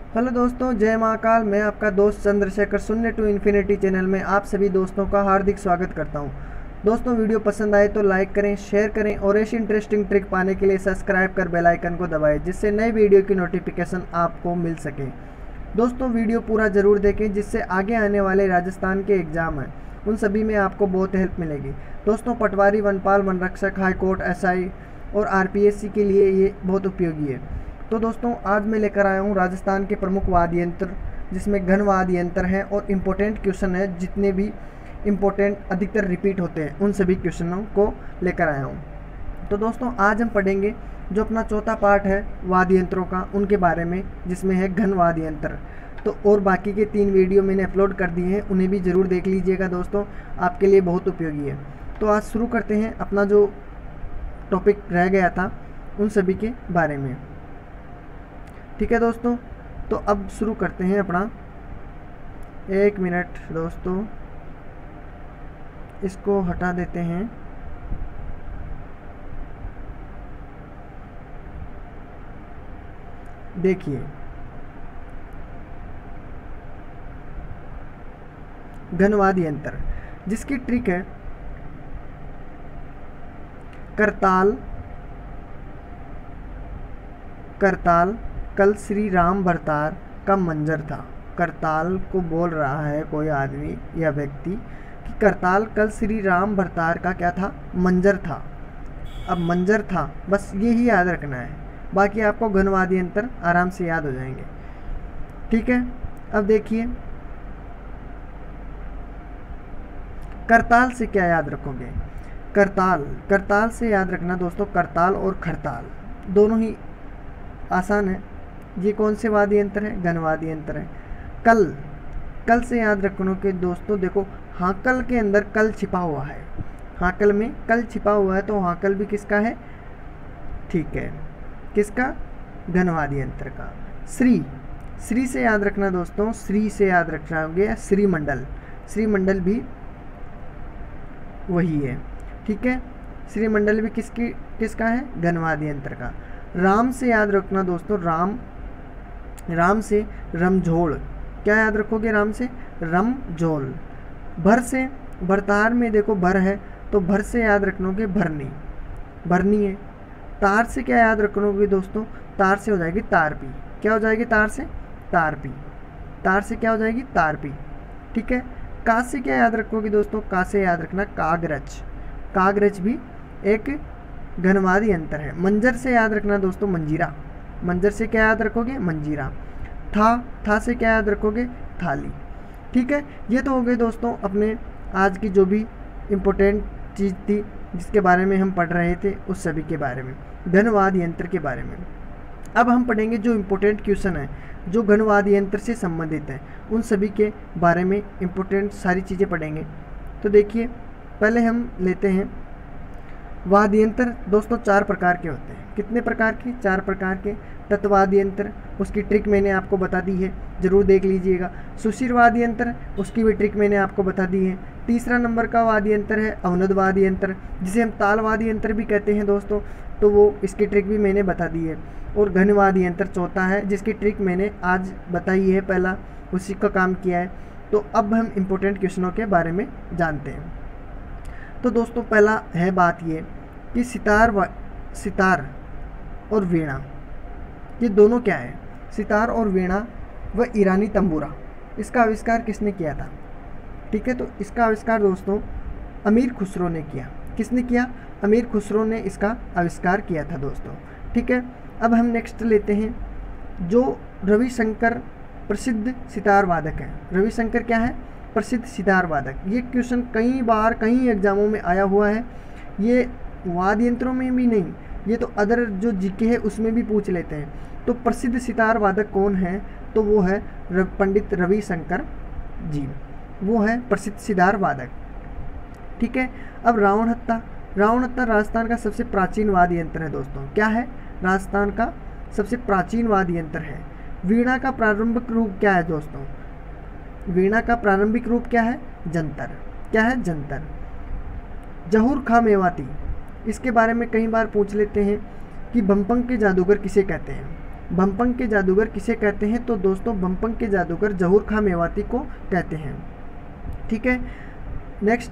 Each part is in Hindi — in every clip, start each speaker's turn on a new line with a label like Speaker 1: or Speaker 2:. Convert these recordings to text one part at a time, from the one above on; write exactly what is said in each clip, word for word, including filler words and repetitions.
Speaker 1: हेलो दोस्तों, जय महाकाल। मैं आपका दोस्त चंद्रशेखर शून्य टू इन्फिनिटी चैनल में आप सभी दोस्तों का हार्दिक स्वागत करता हूं। दोस्तों, वीडियो पसंद आए तो लाइक करें, शेयर करें और ऐसी इंटरेस्टिंग ट्रिक पाने के लिए सब्सक्राइब कर बेल आइकन को दबाएं, जिससे नई वीडियो की नोटिफिकेशन आपको मिल सके। दोस्तों, वीडियो पूरा ज़रूर देखें, जिससे आगे आने वाले राजस्थान के एग्ज़ाम हैं उन सभी में आपको बहुत हेल्प मिलेगी। दोस्तों, पटवारी, वनपाल, वनरक्षक, हाईकोर्ट, एसआई और आरपीएससी के लिए ये बहुत उपयोगी है। तो दोस्तों, आज मैं लेकर आया हूँ राजस्थान के प्रमुख वाद्य यंत्र, जिसमें घन वाद्य यंत्र हैं और इम्पोर्टेंट क्वेश्चन है। जितने भी इम्पोर्टेंट अधिकतर रिपीट होते हैं उन सभी क्वेश्चनों को लेकर आया हूँ। तो दोस्तों, आज हम पढ़ेंगे जो अपना चौथा पार्ट है वाद्य यंत्रों का, उनके बारे में, जिसमें है घन वाद्य यंत्र। तो और बाकी के तीन वीडियो मैंने अपलोड कर दिए हैं, उन्हें भी ज़रूर देख लीजिएगा दोस्तों, आपके लिए बहुत उपयोगी है। तो आज शुरू करते हैं अपना जो टॉपिक रह गया था उन सभी के बारे में। ठीक है दोस्तों, तो अब शुरू करते हैं अपना। एक मिनट दोस्तों, इसको हटा देते हैं। देखिए, घन वाद्य यंत्र, जिसकी ट्रिक है करताल। करताल कल श्री राम भरतार का मंजर था। करताल को बोल रहा है कोई आदमी या व्यक्ति कि करताल कल श्री राम भरतार का क्या था, मंजर था। अब मंजर था, बस ये ही याद रखना है, बाकी आपको घन वाद्य यंत्र आराम से याद हो जाएंगे। ठीक है, अब देखिए करताल से क्या याद रखोगे। करताल करताल से याद रखना दोस्तों, करताल और खड़ताल दोनों ही आसान है। ये कौन से वाद्य यंत्र है, घन वाद्य यंत्र है। कल कल से याद रखना कि दोस्तों देखो, हाकल के अंदर कल छिपा हुआ है, हाकल में कल छिपा हुआ है, तो हाकल भी किसका है, ठीक है, किसका, घन वाद्य यंत्र का। श्री श्री से याद रखना दोस्तों, श्री से याद रखना हो गया श्रीमंडल। श्रीमंडल भी वही है, ठीक है। श्रीमंडल भी किसकी किसका है, घन वाद्य यंत्र का। राम से याद रखना दोस्तों, राम राम से रमझोल। क्या याद रखोगे राम से, रमझोल। भर से, भरतार में देखो भर है, तो भर से याद रखोगे भरनी, भरनी है। तार से क्या याद रखोगे दोस्तों, तार से हो जाएगी तारपी। क्या हो जाएगी तार से, तारपी। तार से क्या हो जाएगी, तारपी, ठीक है। का से क्या याद रखोगे दोस्तों, का से याद रखना कागरच। कागरच भी एक घन वाद्य यंत्र है। मंजर से याद रखना दोस्तों, मंजीरा। मंजर से क्या याद रखोगे, मंजीरा। था था से क्या याद रखोगे, थाली। ठीक है, ये तो हो गए दोस्तों अपने आज की जो भी इम्पोर्टेंट चीज़ थी जिसके बारे में हम पढ़ रहे थे, उस सभी के बारे में, घन वाद्य यंत्र के बारे में। अब हम पढ़ेंगे जो इम्पोर्टेंट क्वेश्चन है जो घन वाद्य यंत्र से संबंधित हैं, उन सभी के बारे में इम्पोर्टेंट सारी चीज़ें पढ़ेंगे। तो देखिए, पहले हम लेते हैं वाद्य यंत्र। दोस्तों, चार प्रकार के होते हैं। कितने प्रकार के, चार प्रकार के। तत्वाद्य यंत्र, उसकी ट्रिक मैंने आपको बता दी है, ज़रूर देख लीजिएगा। सुशिर वाद्य यंत्र, उसकी भी ट्रिक मैंने आपको बता दी है। तीसरा नंबर का वाद्य यंत्र है अवनद वाद्य यंत्र, जिसे हम ताल वाद्य यंत्र भी कहते हैं दोस्तों, तो वो इसकी ट्रिक भी मैंने बता दी है। और घन वाद्य यंत्र चौथा है, जिसकी ट्रिक मैंने आज बताई है, पहला उसी का काम किया है। तो अब हम इम्पोर्टेंट क्वेश्चनों के बारे में जानते हैं। तो दोस्तों, पहला है बात ये कि सितार व सितार और वीणा, ये दोनों क्या है। सितार और वीणा व ईरानी तंबूरा, इसका आविष्कार किसने किया था। ठीक है, तो इसका आविष्कार दोस्तों अमीर खुसरो ने किया। किसने किया, अमीर खुसरो ने इसका आविष्कार किया था दोस्तों। ठीक है, अब हम नेक्स्ट लेते हैं जो रविशंकर प्रसिद्ध सितार वादक है। रविशंकर क्या है, प्रसिद्ध सितार वादक। ये क्वेश्चन कई बार कई एग्जामों में आया हुआ है। ये वाद्य यंत्रों में भी नहीं, ये तो अदर जो जीके है उसमें भी पूछ लेते हैं। तो प्रसिद्ध सितार वादक कौन है, तो वो है रव, पंडित रविशंकर जी, वो है प्रसिद्ध सितार वादक। ठीक है, अब रावण हत्ता। रावण हत्ता राजस्थान का सबसे प्राचीन वाद्य यंत्र है दोस्तों। क्या है, राजस्थान का सबसे प्राचीन वाद्य यंत्र है। वीणा का प्रारंभिक रूप क्या है दोस्तों, वीणा का प्रारंभिक रूप क्या है, जंतर। क्या है, जंतर। जहूर खा मेवाती, इसके बारे में कई बार पूछ लेते हैं कि भंपंग के जादूगर किसे कहते हैं। बमपंग के जादूगर किसे कहते हैं? तो दोस्तों बमपंग के जादूगर जहूर खां मेवाती को कहते हैं। ठीक है, नेक्स्ट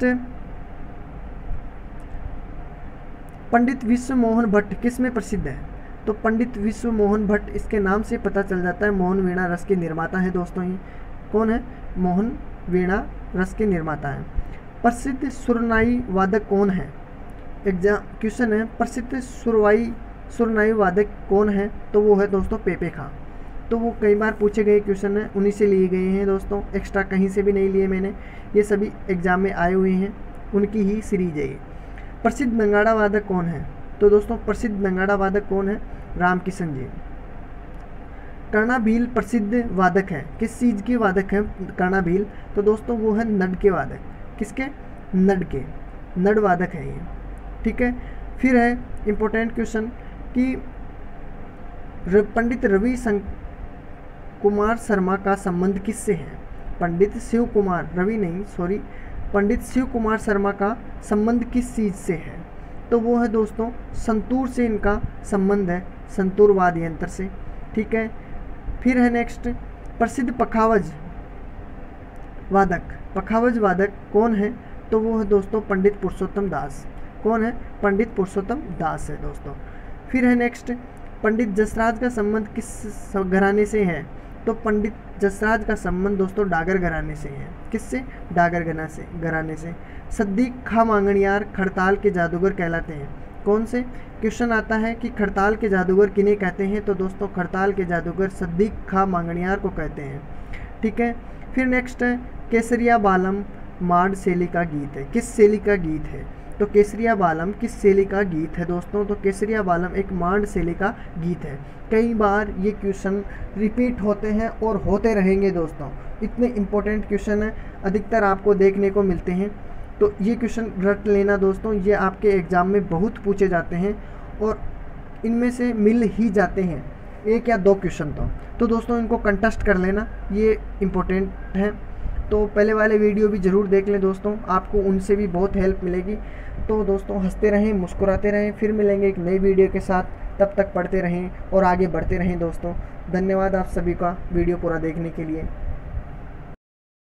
Speaker 1: पंडित विश्व मोहन भट्ट किस में प्रसिद्ध है? तो पंडित विश्व मोहन भट्ट, इसके नाम से पता चल जाता है मोहन वीणा रस के निर्माता हैं दोस्तों। ये कौन है? मोहन वीणा रस के निर्माता हैं। प्रसिद्ध सुरनाई वादक कौन है? एग्जाम क्वेश्चन है, प्रसिद्ध सुरवाई सुरनाई वादक कौन है? तो वो है दोस्तों पेपे खां। तो वो कई बार पूछे गए क्वेश्चन है, उन्हीं से लिए गए हैं दोस्तों, एक्स्ट्रा कहीं से भी नहीं लिए मैंने, ये सभी एग्जाम में आए हुए हैं, उनकी ही सीरीज है ये। प्रसिद्ध नगाड़ा वादक कौन है? तो दोस्तों प्रसिद्ध नगाड़ा वादक कौन है? राम किशन जी। कर्णाभील प्रसिद्ध वादक है, किस चीज़ के वादक हैं कर्णाभील? तो दोस्तों वो है नड के वादक। किसके? नड के, नड वादक हैं ये। ठीक है, फिर है इम्पोर्टेंट क्वेश्चन कि पंडित रवि कुमार शर्मा का संबंध किससे है? पंडित शिव कुमार, रवि नहीं सॉरी, पंडित शिव कुमार शर्मा का संबंध किस चीज़ से है? तो वो है दोस्तों संतूर से इनका संबंध है, संतूर वाद्य यंत्र से। ठीक है, फिर है नेक्स्ट प्रसिद्ध पखावज वादक, पखावज वादक कौन है? तो वो है दोस्तों पंडित पुरुषोत्तम दास। कौन है? पंडित पुरुषोत्तम दास है दोस्तों। फिर है नेक्स्ट पंडित जसराज का संबंध किस घराने से है? तो पंडित जसराज का संबंध दोस्तों डागर घराने से है। किससे? डागर घराना से घराने से। सद्दीक खां मांगणियार खड़ताल के जादूगर कहलाते हैं। कौन से? क्वेश्चन आता है कि खड़ताल के जादूगर किन्हें कहते हैं? तो दोस्तों खड़ताल के जादूगर सद्दीक खां मांगणियार को कहते हैं। ठीक है, फिर नेक्स्ट है केसरिया बालम मार्ड शैली का गीत है। किस शैली का गीत है? तो केसरिया बालम किस शैली का गीत है दोस्तों? तो केसरिया बालम एक मांड शैली का गीत है। कई बार ये क्वेश्चन रिपीट होते हैं और होते रहेंगे दोस्तों, इतने इम्पोर्टेंट क्वेश्चन हैं, अधिकतर आपको देखने को मिलते हैं। तो ये क्वेश्चन रट लेना दोस्तों, ये आपके एग्ज़ाम में बहुत पूछे जाते हैं और इनमें से मिल ही जाते हैं एक या दो क्वेश्चन। तो तो दोस्तों इनको कंटेस्ट कर लेना, ये इम्पोर्टेंट है। तो पहले वाले वीडियो भी ज़रूर देख लें दोस्तों, आपको उनसे भी बहुत हेल्प मिलेगी। तो दोस्तों हंसते रहें, मुस्कुराते रहें, फिर मिलेंगे एक नई वीडियो के साथ। तब तक पढ़ते रहें और आगे बढ़ते रहें दोस्तों। धन्यवाद आप सभी का वीडियो पूरा देखने के लिए।